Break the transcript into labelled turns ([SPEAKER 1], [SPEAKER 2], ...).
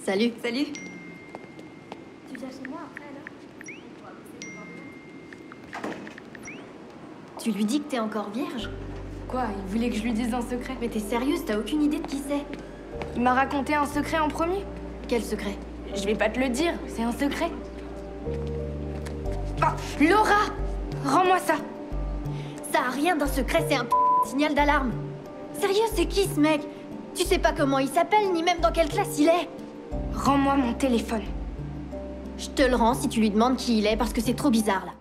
[SPEAKER 1] Salut.
[SPEAKER 2] Salut.
[SPEAKER 3] Tu viens chez moi après, alors?
[SPEAKER 1] Tu lui dis que t'es encore vierge?
[SPEAKER 2] Quoi, il voulait que je lui dise un secret?
[SPEAKER 1] Mais t'es sérieuse, t'as aucune idée de qui c'est?
[SPEAKER 2] Il m'a raconté un secret en premier.
[SPEAKER 1] Quel secret?
[SPEAKER 2] Je vais pas te le dire, c'est un secret. Ah, Laura! Rends-moi ça!
[SPEAKER 1] Ça a rien d'un secret, c'est un signal d'alarme. Sérieux, c'est qui ce mec? Tu sais pas comment il s'appelle, ni même dans quelle classe il est.
[SPEAKER 2] Rends-moi mon téléphone.
[SPEAKER 1] Je te le rends si tu lui demandes qui il est, parce que c'est trop bizarre là.